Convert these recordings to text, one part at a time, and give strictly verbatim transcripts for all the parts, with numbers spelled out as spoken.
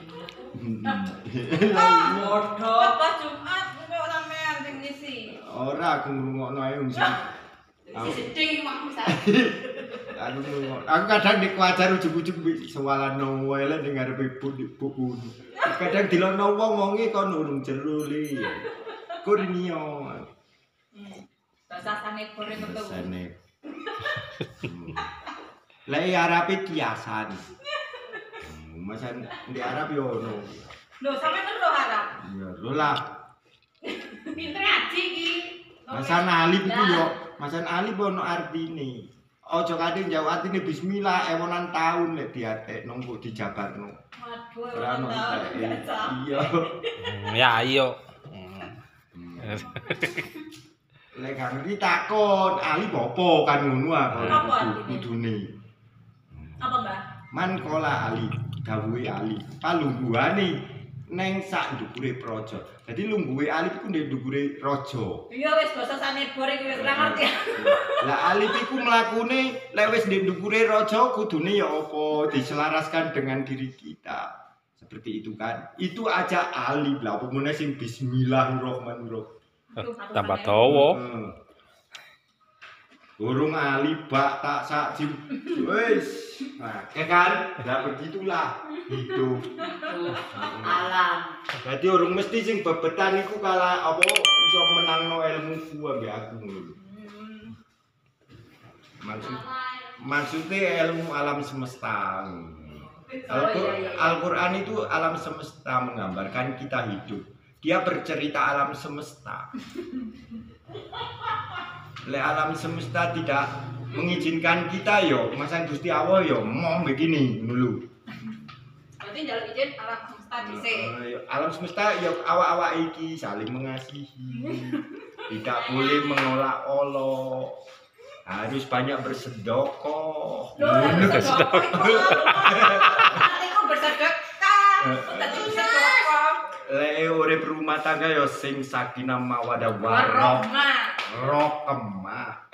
Bodoh. Pas Jumat kok sampean sing ngisi. Ora aku ngrungokno ae wong sing. Sedih mak misal. Aku ngrungokno. Aku kadang nek kuajar ujug-ujug sewalano wae lek ning ngarepe buku. Kadang dilono wong wonge kon urung jero li. Kurnia. Bahasa sange goreng betul. Sane. Lah Arabe kiasan. Masan di Arab yo ono. Lho, sampe nero Arab. Ya, lho lah. Pinter ngaji iki. Masan alif ku yo, masan alif ono artine. Aja kadhe njawab artine bismillah ewonan taun lek diatekno kok dijabarno. Waduh, ewonan taun. Iya. Ya ayo. Lek kan ditakon alif apa kan ngono ah kudune. Apa, Mbah? Man kola ali, gawuhe ali. Palungguhane neng sak ndukure praja. Dadi lungguhe ali iku ndek ndukure raja. Iya wis basa sanebor iki wis ora ngerti. Lah ali iku mlakune lek wis ndek ndukure raja kudune ya apa diselaraskan dengan diri kita. Seperti itu kan. Itu aja ali lah pemune sing bismillahirrahmanirrahim. Tambah dawa. Burung ali bak tak sakjim. Wis. Nah, kan? Lah begitulah hidup. Alam. Jadi orang mesti sing bebetan iku kala apa iso menangno ilmuku ambek aku ngono. Maksud maksudnya ilmu alam semesta. Al-Qur'an itu alam semesta menggambarkan kita hidup. Dia bercerita alam semesta. Le alam semesta tidak mengizinkan kita yo, masa Gusti Allah yo mau begini dulu. Berarti njaluk izin alam semesta dhisik. Alam semesta yo awak-awak iki saling mengasihi. Tidak boleh mengolok-olok. Harus banyak bersedekah. Bersedekah. Iku bersedekah. Dadi sedekah. Le urip rumah tangga yo sing sakinah mawaddah warahmah. Rokemah.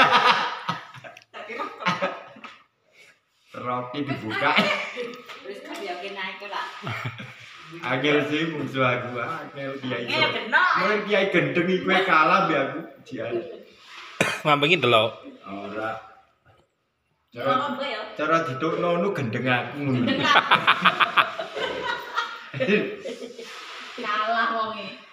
Roti dibuka. Wis gak yakin iku lah. Angel sih musuh aku. Angel kiai. Ya bener. Mulai kiai gendeng iku kalah mbek aku. Jian. Ngambengi delok. Ora. Ya apa ya? Cara didukno nu gendeng aku ngono. Kalah wonge.